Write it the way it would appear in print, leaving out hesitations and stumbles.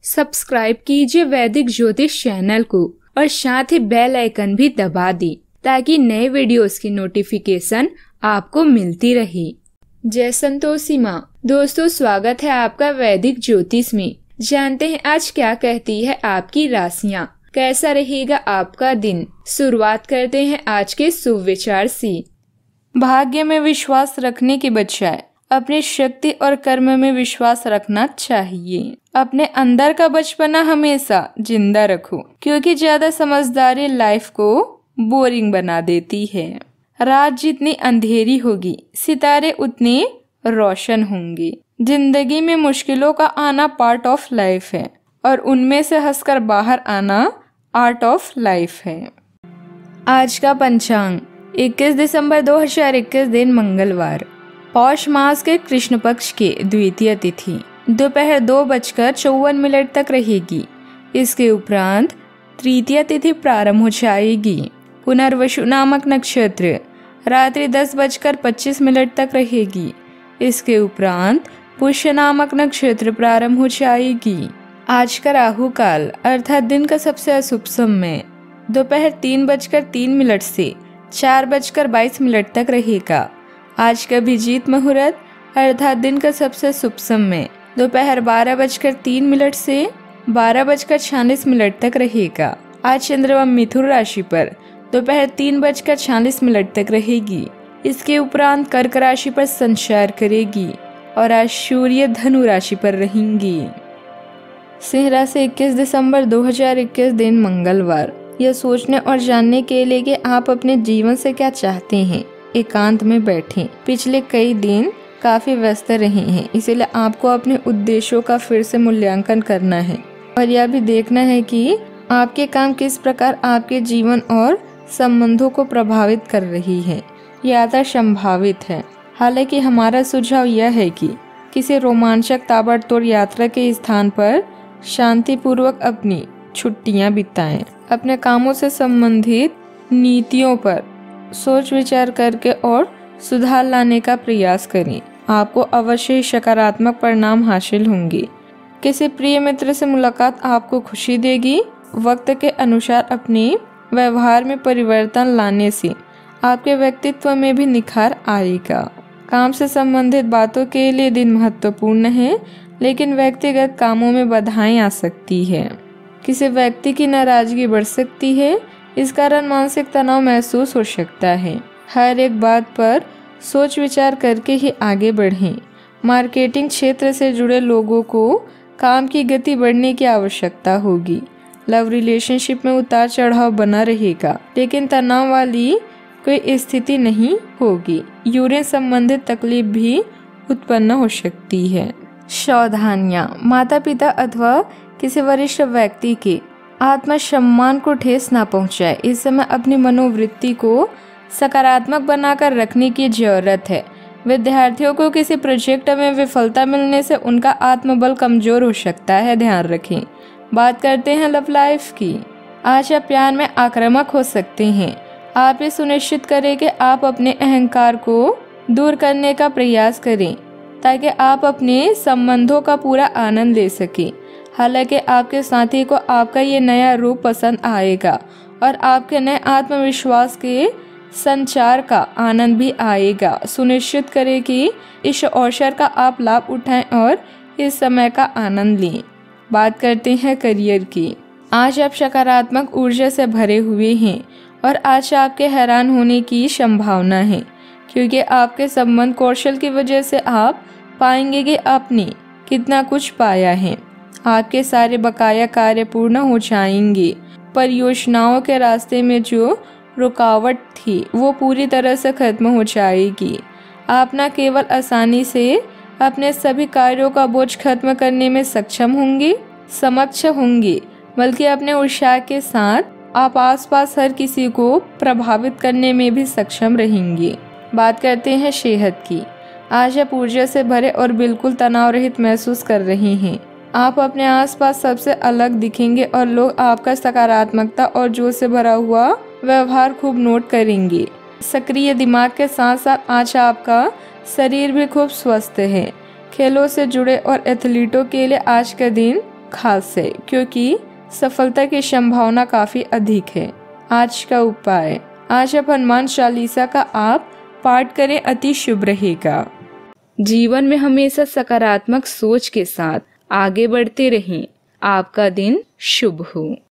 Subscribe कीजिए वैदिक ज्योतिष चैनल को और साथ ही बेल आइकन भी दबा दी ताकि नए वीडियोस की नोटिफिकेशन आपको मिलती रहे। जय संतोषी माँ। दोस्तों, स्वागत है आपका वैदिक ज्योतिष में। जानते हैं आज क्या कहती है आपकी राशियाँ, कैसा रहेगा आपका दिन। शुरुआत करते हैं आज के शुभ विचार से। भाग्य में विश्वास रखने के बजाय अपनी शक्ति और कर्म में विश्वास रखना चाहिए। अपने अंदर का बचपना हमेशा जिंदा रखो, क्योंकि ज्यादा समझदारी लाइफ को बोरिंग बना देती है। रात जितनी अंधेरी होगी, सितारे उतने रोशन होंगे। जिंदगी में मुश्किलों का आना पार्ट ऑफ लाइफ है और उनमें से हंसकर बाहर आना आर्ट ऑफ लाइफ है। आज का पंचांग 21 दिसंबर 2021 दिन मंगलवार, पौष मास के कृष्ण पक्ष के द्वितीय तिथि दोपहर 2:54 तक रहेगी। इसके उपरांत तृतीय तिथि प्रारंभ हो जाएगी। पुनर्वसु नामक नक्षत्र रात्रि 10:25 तक रहेगी। इसके उपरांत पुष्य नामक नक्षत्र प्रारंभ हो जाएगी। आज का राहु काल अर्थात दिन का सबसे अशुभ समय दोपहर 3:03 से 4:22 तक रहेगा। आज का अभिजीत मुहूर्त अर्थात दिन का सबसे शुभ समय दोपहर 12:03 से 12:46 तक रहेगा। आज चंद्रमा मिथुन राशि पर दोपहर 3:46 तक रहेगी। इसके उपरांत कर्क राशि पर संचार करेगी और आज सूर्य धनु राशि पर रहेंगी। सिंह राशि 21 दिसंबर 2021 दिन मंगलवार, यह सोचने और जानने के लिए कि आप अपने जीवन से क्या चाहते हैं एकांत में बैठें। पिछले कई दिन काफी व्यस्त रहे हैं, इसीलिए आपको अपने उद्देश्यों का फिर से मूल्यांकन करना है और यह भी देखना है कि आपके काम किस प्रकार आपके जीवन और संबंधों को प्रभावित कर रही है। यात्रा संभावित है, हालांकि हमारा सुझाव यह है कि किसी रोमांचक ताबड़तोड़ यात्रा के स्थान पर शांतिपूर्वक अपनी छुट्टियां बिताएं। अपने कामों से संबंधित नीतियों पर सोच विचार करके और सुधार लाने का प्रयास करें। आपको अवश्य ही सकारात्मक परिणाम हासिल होंगे। किसी प्रिय मित्र से मुलाकात आपको खुशी देगी। वक्त के अनुसार अपने व्यवहार में परिवर्तन लाने से आपके व्यक्तित्व में भी निखार आएगा। काम से संबंधित बातों के लिए दिन महत्वपूर्ण है, लेकिन व्यक्तिगत कामों में बाधाएं आ सकती है। किसी व्यक्ति की नाराजगी बढ़ सकती है, इस कारण मानसिक तनाव महसूस हो सकता है। हर एक बात पर सोच विचार करके ही आगे बढ़ें। मार्केटिंग क्षेत्र से जुड़े लोगों को काम की गति बढ़ने की आवश्यकता होगी। लव रिलेशनशिप में उतार चढ़ाव बना रहेगा, लेकिन तनाव वाली कोई स्थिति नहीं होगी। यूरिन संबंधित तकलीफ भी उत्पन्न हो सकती है। सावधानियां, माता पिता अथवा किसी वरिष्ठ व्यक्ति के आत्मसम्मान को ठेस ना पहुंचाए। इस समय अपनी मनोवृत्ति को सकारात्मक बनाकर रखने की जरूरत है। विद्यार्थियों को किसी प्रोजेक्ट में विफलता मिलने से उनका आत्मबल कमजोर हो सकता है, ध्यान रखें। बात करते हैं लव लाइफ की। आज आप प्यार में आक्रामक हो सकते हैं। आप ये सुनिश्चित करें कि आप अपने अहंकार को दूर करने का प्रयास करें ताकि आप अपने संबंधों का पूरा आनंद ले सकें। हालांकि आपके साथी को आपका ये नया रूप पसंद आएगा और आपके नए आत्मविश्वास के संचार का आनंद भी आएगा। सुनिश्चित करें कि इस अवसर का आप लाभ उठाएं और इस समय का आनंद लें। बात करते हैं करियर की। आज आप सकारात्मक ऊर्जा से भरे हुए हैं और आज आपके हैरान होने की संभावना है, क्योंकि आपके संबंध कौशल की वजह से आप पाएंगे कि आपने कितना कुछ पाया है। आपके सारे बकाया कार्य पूर्ण हो जाएंगे। परियोजनाओं के रास्ते में जो रुकावट थी वो पूरी तरह से खत्म हो जाएगी। आप न केवल आसानी से अपने सभी कार्यों का बोझ खत्म करने में सक्षम होंगे, बल्कि अपने उत्साह के साथ आप आसपास हर किसी को प्रभावित करने में भी सक्षम रहेंगे। बात करते हैं सेहत की। आज आप ऊर्जा से भरे और बिल्कुल तनाव रहित महसूस कर रहे हैं। आप अपने आसपास सबसे अलग दिखेंगे और लोग आपका सकारात्मकता और जोश से भरा हुआ व्यवहार खूब नोट करेंगे। सक्रिय दिमाग के साथ साथ आज आपका शरीर भी खूब स्वस्थ है। खेलों से जुड़े और एथलीटों के लिए आज का दिन खास है क्योंकि सफलता की संभावना काफी अधिक है। आज का उपाय, आज आप हनुमान चालीसा का आप पाठ करें, अति शुभ रहेगा। जीवन में हमेशा सकारात्मक सोच के साथ आगे बढ़ते रहें। आपका दिन शुभ हो।